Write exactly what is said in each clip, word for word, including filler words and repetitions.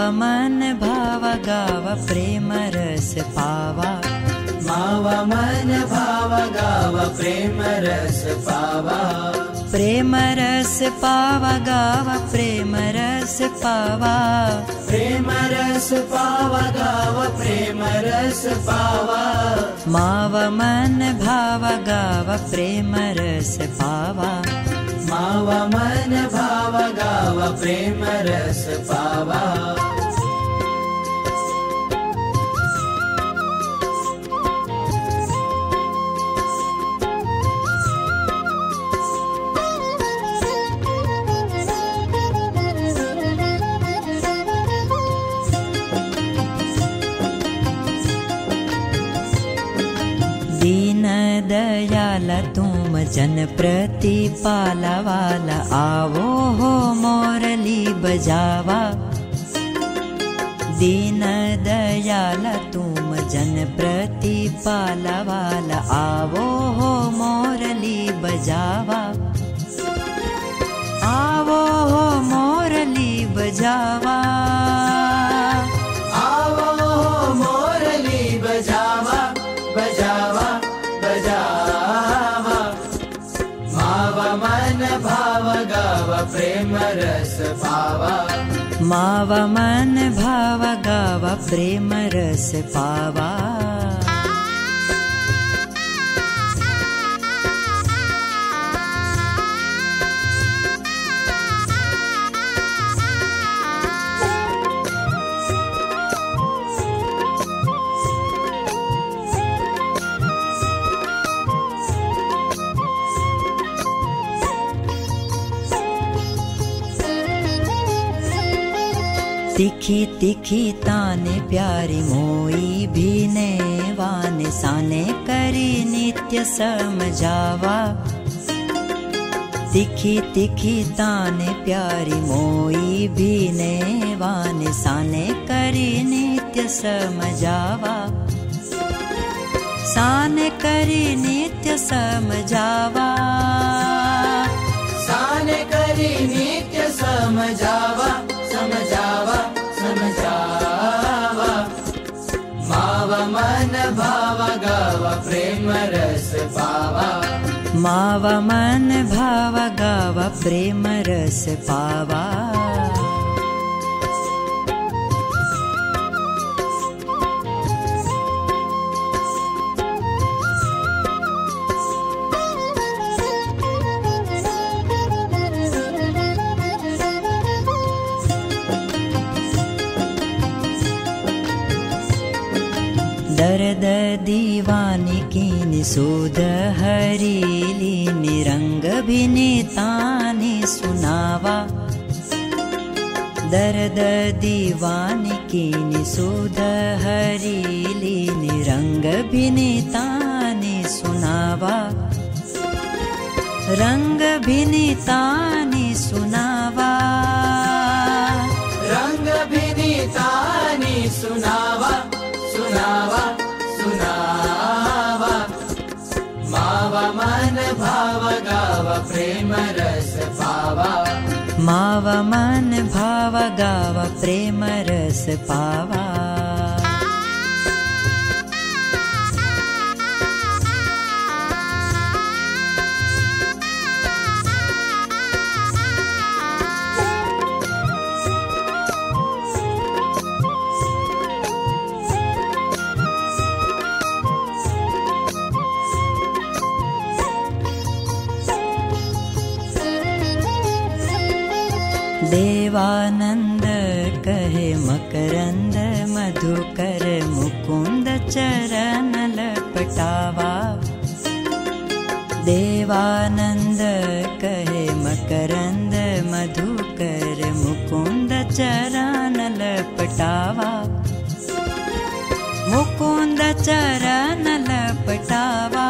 मावा मन भावा गावा प्रेम रस पावा। मावा मन भावा गावा प्रेम रस पावा। प्रेम रस पावा गावा प्रेम रस पावा। प्रेम रस पावा गावा प्रेम रस पावा। मावा मन भावा गावा प्रेम रस पावा। मावा मन भावा गावा प्रेम रस पावा। दीन दयाल तुम जन प्रतिपाला वाला। आवो हो मोरली बजावा। दीन दयाल तुम जन प्रतिपाला वाला। आवो हो मोरली बजावा। आवो हो मोरली बजावा। आवो हो मोरली बजावा बजावा बजावा। मावा मन भावा गावा प्रेम रस पावा। मावा मन भावा गावा प्रेम रस पावा। तिखी तिखी ताने प्यारी मोई भीने वाने। साने करी नित्य समझावा। तिखी तिखी ताने प्यारी मोई भीने वाने। साने करी नित्य समझावा। साने करी नित्य समझावा। साने करी नित्य समझावा समझावा समझावा। मावा मन भावा गावा प्रेम रस पावा। मावा मन भावा गावा प्रेम रस पावा। दर्द दीवानी की निसूद हरीली। निरंग भी नीतानी सुनावा। दर्द दीवानी की निसूद हरीली। निरंग भी नीतानी सुनावा। रंग भी नीतानी सुनावा। रंग भी नीतानी सुनावा सुनावा सुनावा। मावा मन भावा गावा प्रेम रस पावा। मावा मन भावा गावा प्रेम रस पावा। देवानंद कहे मकरंद मधुकर। मुकुंद चरण लपटावा। देवानंद कहे मकरंद मधुकर। मुकुंद चरण लपटावा। मुकुंद चरण लपटावा।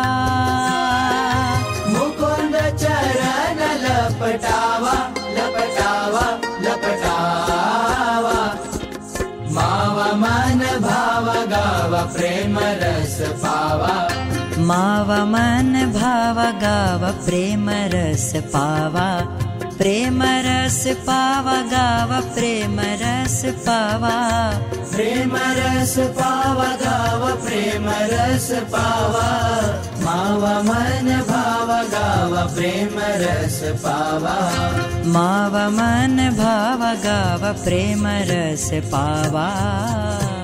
मुकुंद चरण लपटावा लपटावा लपटावा। मावा मन भावा गावा प्रेम रस पावा। मावा मन भावा गावा प्रेम रस पावा। प्रेम रस पावा गावा प्रेम रस पावा प्रेम रस पावा गावा प्रेम रस पावा मावा मन भावा गावा प्रेम रस पावा मावा मन भावा गावा प्रेम रस पावा।